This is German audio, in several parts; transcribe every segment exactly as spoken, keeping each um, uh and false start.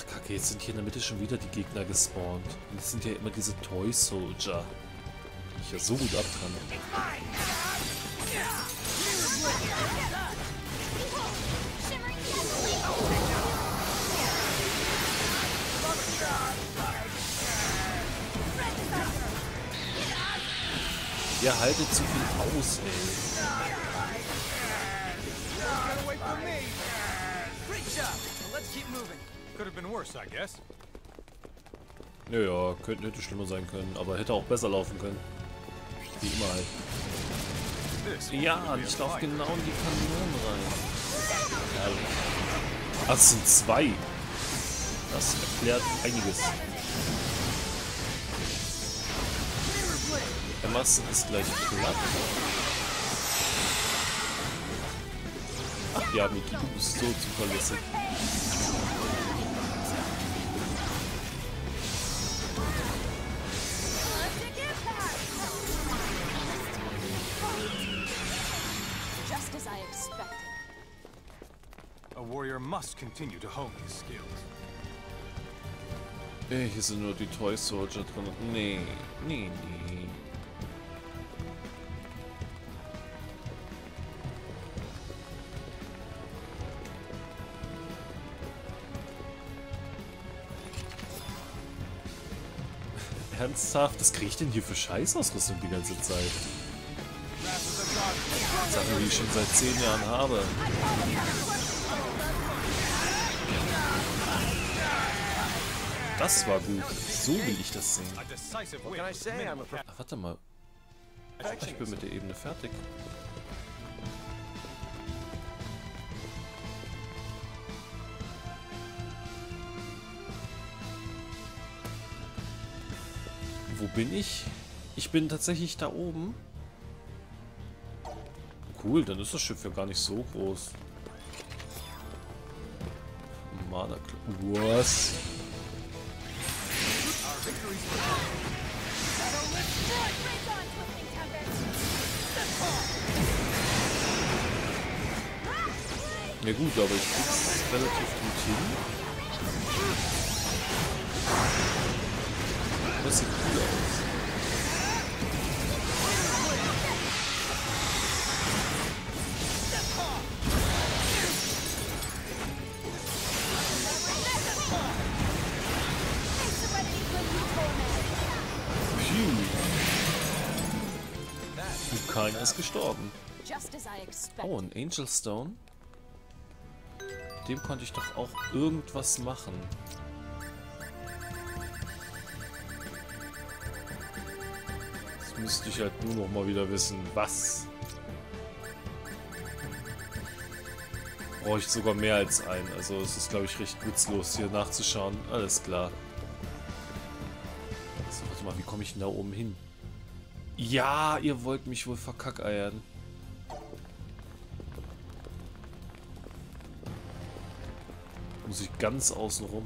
Ach kacke, jetzt sind hier in der Mitte schon wieder die Gegner gespawnt. Und das sind ja immer diese Toy Soldier, die ich ja so gut ab kann. Ihr haltet zu viel aus, ey. Naja, könnte hätte schlimmer sein können, aber hätte auch besser laufen können. Wie immer halt. Ja, ich laufe genau in die Kanonen rein. Herrlich. Ach, es sind zwei. Das erklärt einiges. Der Masse ist gleich platt. Ach ja, Miki, du bist so zuverlässig. Ey, hier sind nur die Toy Soldier drin. Nee, nee, nee. Ernsthaft? Was kriege ich denn hier für Scheißausrüstung die ganze Zeit? Sachen, die ich schon seit zehn Jahren habe. Das war gut. So will ich das sehen. Ach, warte mal. Ich bin mit der Ebene fertig. Wo bin ich? Ich bin tatsächlich da oben. Cool, dann ist das Schiff ja gar nicht so groß. Mana. Was? Ja gut, aber ich krieg's relativ gut hin. Das sieht cool aus. Keiner ist gestorben. Oh, ein Angel Stone. Dem konnte ich doch auch irgendwas machen. Jetzt müsste ich halt nur noch mal wieder wissen, was. Brauche ich sogar mehr als einen. Also es ist, glaube ich, recht witzlos hier nachzuschauen. Alles klar. So, warte mal, wie komme ich denn da oben hin? Ja, ihr wollt mich wohl verkackeiern. Muss ich ganz außen rum.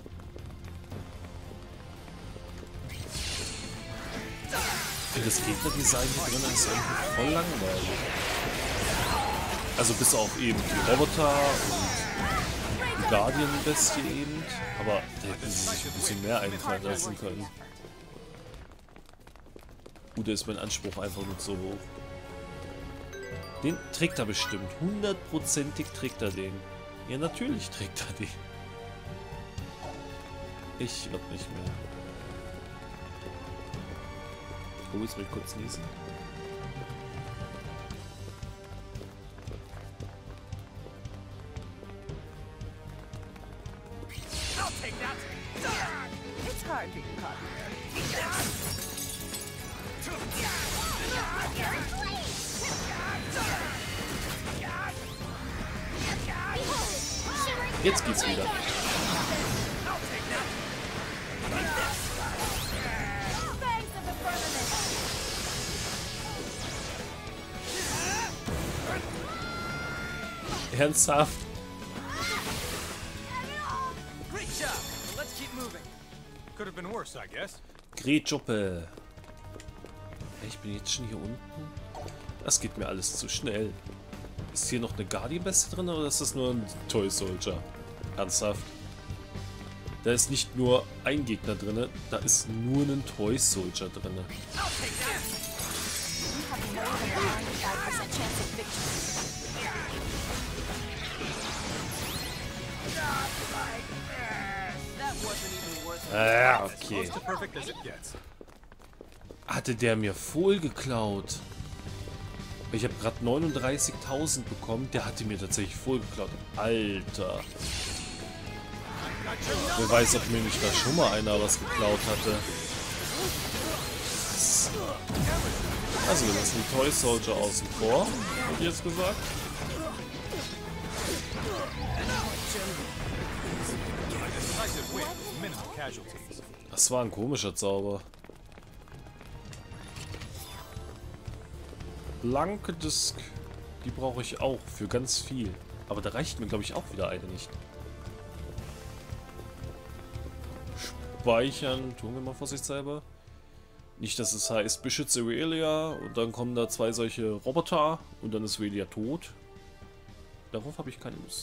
Ich finde das Gegnerdesign hier drin ist irgendwie voll langweilig. Also bis auf eben die Roboter und die Guardian-Bestie eben. Aber da hätten sie sich ein bisschen mehr einfallen lassen können. Gut, da ist mein Anspruch einfach nicht so hoch. Den trägt er bestimmt. Hundertprozentig trägt er den. Ja, natürlich trägt er den. Ich wird nicht mehr. Oh, jetzt will ich kurz niesen. Jetzt geht's wieder. Ernsthaft? Gretjuppe. Ich bin jetzt schon hier unten. Das geht mir alles zu schnell. Ist hier noch eine Guardian-Bestie drin oder ist das nur ein Toy Soldier? Ernsthaft? Da ist nicht nur ein Gegner drin, da ist nur ein Toy Soldier drin. Ah, okay. Hatte der mir voll geklaut? Ich habe gerade neununddreißigtausend bekommen. Der hatte mir tatsächlich voll geklaut. Alter. Wer weiß, ob mir nicht da schon mal einer was geklaut hatte. Also wir lassen die Toy Soldier außen vor. Hab ich jetzt gesagt? Das war ein komischer Zauber. Blanke Disk. Die brauche ich auch für ganz viel. Aber da reicht mir, glaube ich, auch wieder eine nicht. Speichern. Tun wir mal vorsichtshalber. Nicht, dass es heißt, beschütze Aurelia und dann kommen da zwei solche Roboter und dann ist Aurelia tot. Darauf habe ich keine Lust.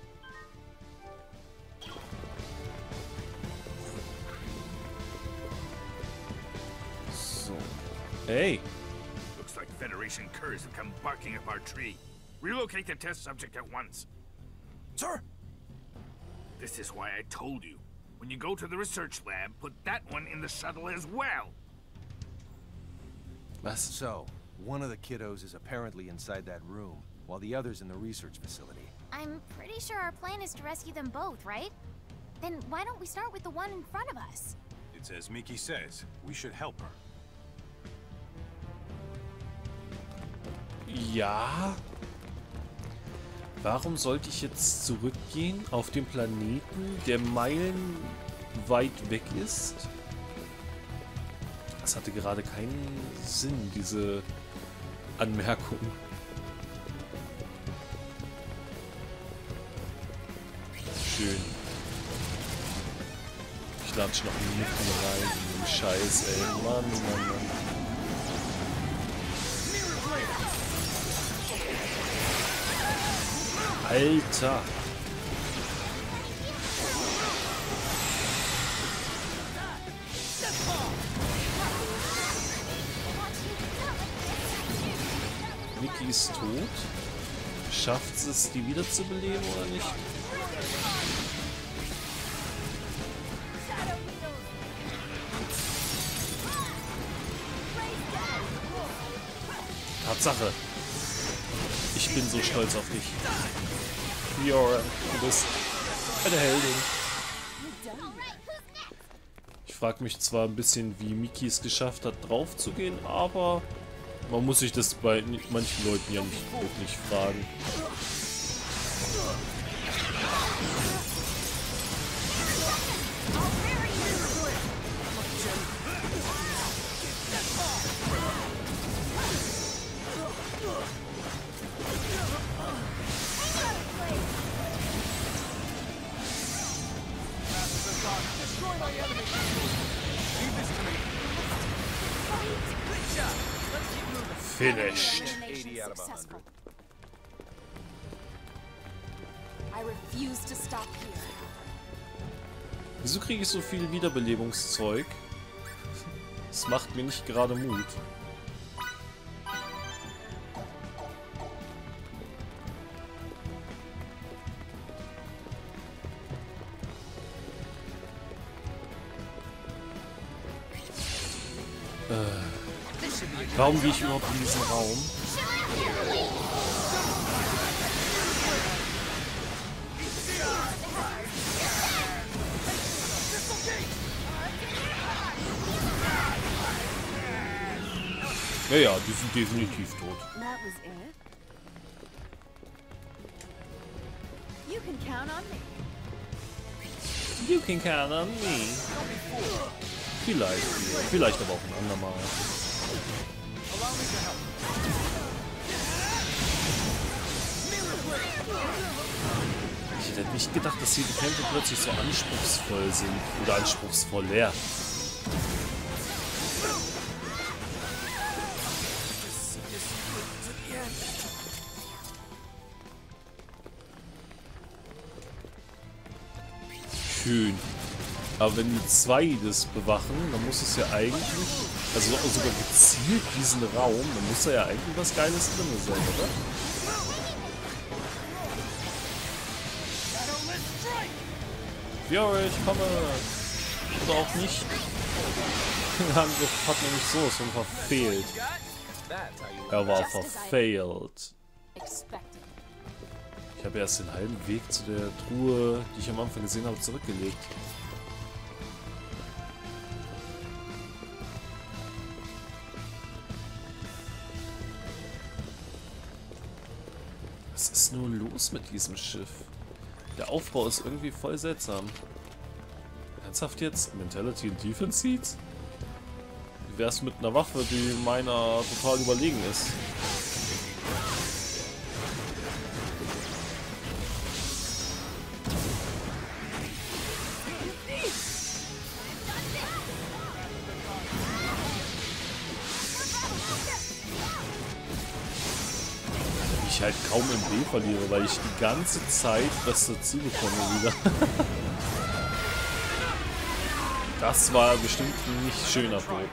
So. Hey! Looks like Federation curs have come barking up our tree. Relocate the test subject at once. Sir! This is why I told you. When you go to the research lab, put that one in the shuttle as well. Was? So, one of the kiddos is apparently inside that room, while the other's in the research facility. I'm pretty sure our plan is to rescue them both, right? Then why don't we start with the one in front of us? It's as Miki says, we should help her. Ja. Warum sollte ich jetzt zurückgehen auf den Planeten, der meilenweit weg ist? Das hatte gerade keinen Sinn, diese Anmerkung. Schön. Ich latsch noch mitten rein in den Scheiß, ey. Mann, Mann, Mann. Alter. Miki ist tot. Schafft es, die wiederzubeleben oder nicht? Tatsache. Ich bin so stolz auf dich. Fiora, du bist eine Heldin. Ich frage mich zwar ein bisschen, wie Miki es geschafft hat, drauf zu gehen, aber man muss sich das bei manchen Leuten ja nicht wirklich fragen. Finished. Successful. I refuse to stop here. Wieso kriege ich so viel Wiederbelebungszeug? Das macht mir nicht gerade Mut. Warum gehe ich überhaupt in diesen Raum? Ja, ja, die sind definitiv tot. That was it. You can count on me. You can count on me. Vielleicht, vielleicht aber auch ein andermal. Ich hätte nicht gedacht, dass hier die Kämpfe plötzlich so anspruchsvoll sind. Oder anspruchsvoller. Schön. Aber wenn die zwei das bewachen, dann muss es ja eigentlich, also sogar gezielt diesen Raum, dann muss da ja eigentlich was Geiles drin sein, oder? Fury, ich komme! Oder auch nicht. Der Angriff hat nämlich so schon verfehlt. Er war verfehlt. Ich habe erst den halben Weg zu der Truhe, die ich am Anfang gesehen habe, zurückgelegt. Was ist nun los mit diesem Schiff? Der Aufbau ist irgendwie voll seltsam. Ernsthaft jetzt? Mentality und Defense Seats? Wie wär's mit einer Waffe, die meiner total überlegen ist? Ich halt kaum im B verliere, weil ich die ganze Zeit das dazu bekomme wieder. Das war bestimmt ein nicht schöner Tod.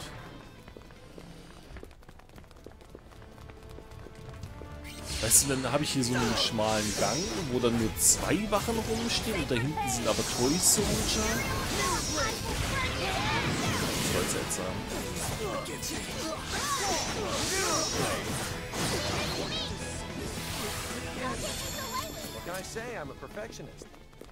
Weißt du, dann habe ich hier so einen schmalen Gang, wo dann nur zwei Wachen rumstehen und da hinten sind aber Toy Soldier. Voll seltsam. What can I say? I'm a perfectionist.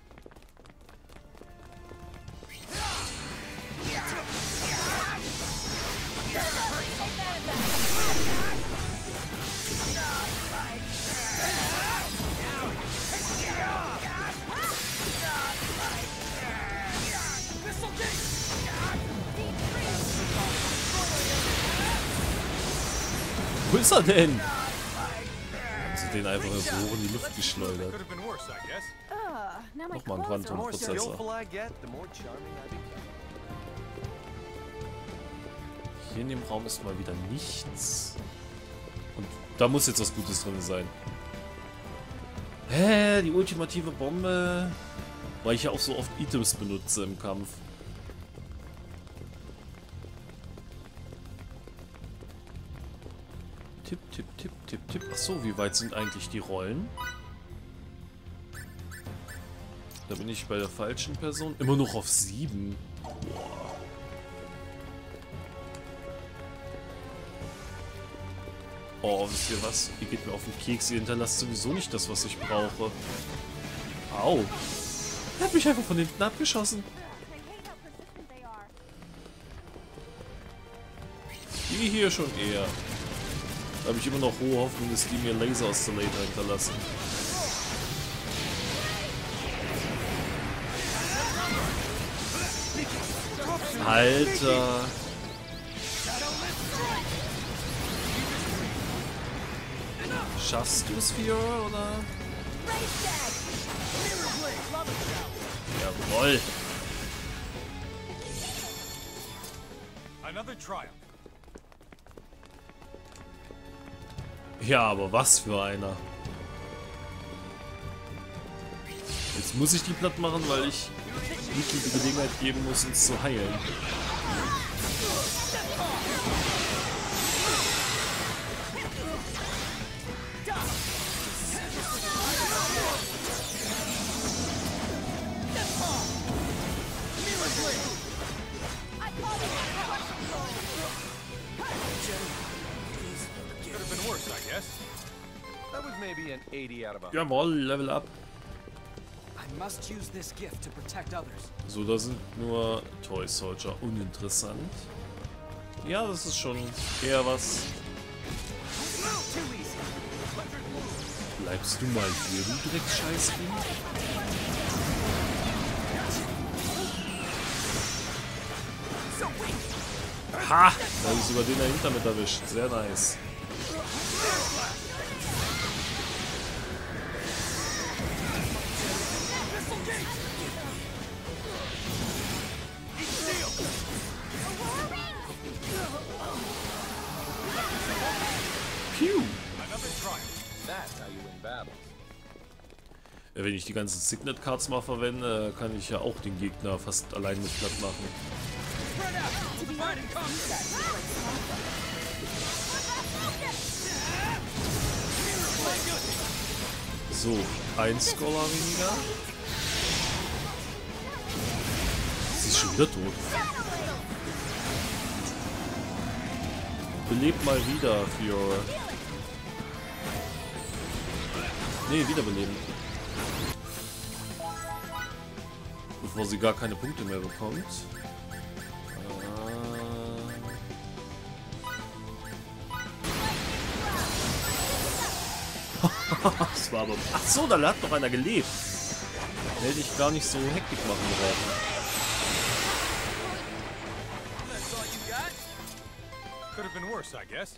Wo ist er denn? Haben sie den einfach so hoch in die Luft geschleudert. Could have been worse, I guess. Ugh, now my Nochmal ein clothes are all The more Quantum-Prozessor. skillful I get, the more charming I become. Hier in dem Raum ist mal wieder nichts. Und da muss jetzt was Gutes drin sein. Hä, die ultimative Bombe. Weil ich ja auch so oft Items benutze im Kampf. Tipp, tipp, tipp, tipp, tipp. Achso, wie weit sind eigentlich die Rollen? Da bin ich bei der falschen Person. Immer noch auf sieben. Boah. Oh, wisst ihr was? Ihr geht mir auf den Keks. Ihr hinterlasst sowieso nicht das, was ich brauche. Au. Er hat mich einfach von hinten abgeschossen. Die hier schon eher. Da habe ich immer noch hohe Hoffnung, dass die mir Laser Oscillator hinterlassen. Alter. Schaffst du es, Fiora, oder? Jawoll. Another triumph. Ja, aber was für einer. Jetzt muss ich die platt machen, weil ich Niki die Gelegenheit geben muss, uns zu heilen. Could have been worse, I guess. That was maybe an eighty out of a Jawoll, Level up. I must use this gift to protect others. So, da sind nur Toy Soldier. Uninteressant. Ja, das ist schon eher was. Bleibst du mal hier, du Dreckscheißding? Ha! Da habe ich sogar den dahinter mit erwischt. Sehr nice. Piu! That's how you win battles. Ja, wenn ich die ganzen Signet Cards mal verwende, kann ich ja auch den Gegner fast allein mit platt machen. So, ein Scholar weniger. Sie ist schon wieder tot. Belebt mal wieder, Fiora. Nee, wiederbeleben. Bevor sie gar keine Punkte mehr bekommt. Das war aber... Ach so, da hat noch einer gelebt. Hätte ich gar nicht so Hektik machen brauchen. Could have been worse, I guess.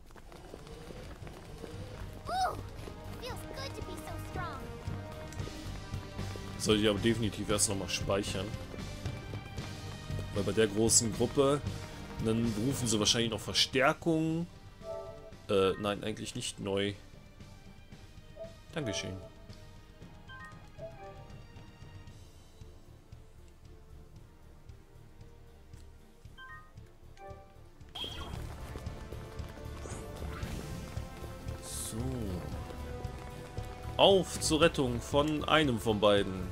Ooh, feels good to be so strong. Sollte ich aber definitiv erst nochmal speichern. Weil bei der großen Gruppe, dann berufen sie wahrscheinlich noch Verstärkung. Äh, nein, eigentlich nicht neu. Dankeschön. So. Auf zur Rettung von einem von beiden.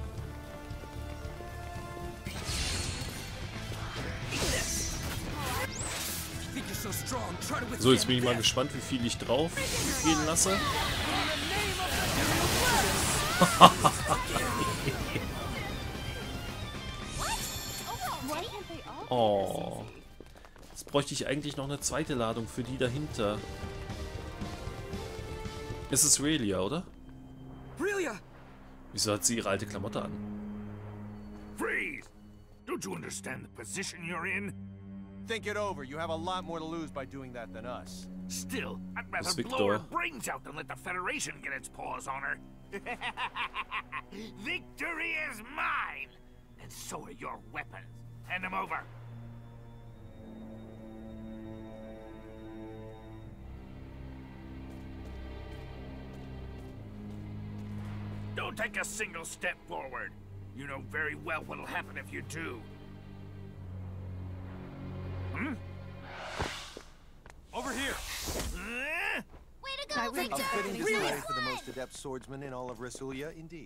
So, jetzt bin ich mal gespannt, wie viel ich drauf gehen lasse. Oh. Jetzt bräuchte ich eigentlich noch eine zweite Ladung für die dahinter. Es ist Relia, oder? Relia! Wieso hat sie ihre alte Klamotte an? Freeze! Don't you understand the position you're in? Think it over. You have a lot more to lose by doing that than us. Still, I'd rather It's blow her Victor. brains out than let the Federation get its paws on her. Victory is mine! And so are your weapons. Hand them over. Don't take a single step forward. You know very well what'll happen if you do. Hmm? Over here! Eh? Way to go, I really A Victor! fitting display for the most adept swordsman in all of Rasulia, indeed.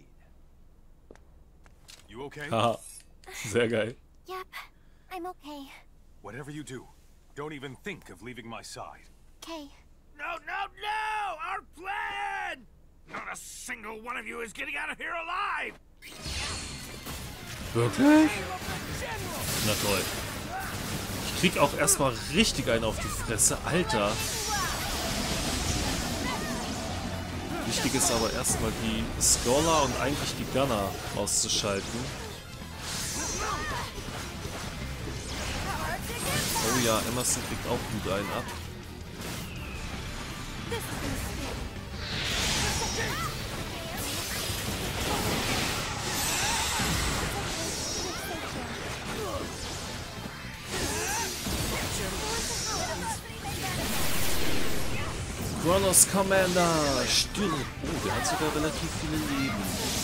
You okay? Haha, sehr geil. Yep, I'm okay. Whatever you do, don't even think of leaving my side. Okay. No, no, no! Our plan! Not a single one of you is getting out of here alive! Wirklich? Na toll. Ich krieg auch erstmal richtig einen auf die Fresse. Alter. Wichtig ist aber erstmal die Scholar und eigentlich die Gunner auszuschalten. Oh ja, Emerson kriegt auch gut einen ab. Kronos Commander, stirb! Oh, der hat sogar relativ viele Leben.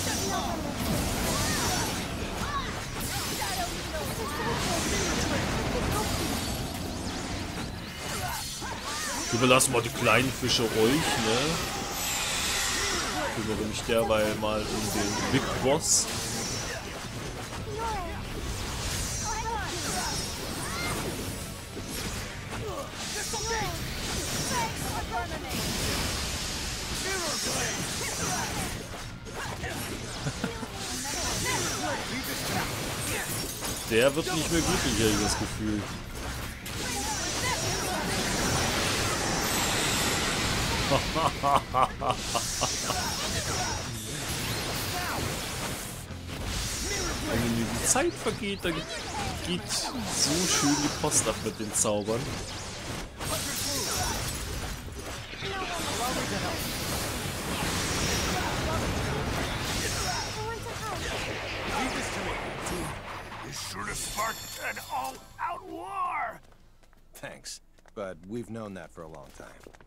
Ich überlasse mal die kleinen Fische euch, ne? Ich kümmere mich derweil mal um den Big Boss. Der wird nicht mehr glücklich, habe ich das Gefühl. Wenn mir die Zeit vergeht, dann geht so schön die Post ab mit den Zaubern. This should have sparked an all-out war! Thanks, but we've known that for a long time.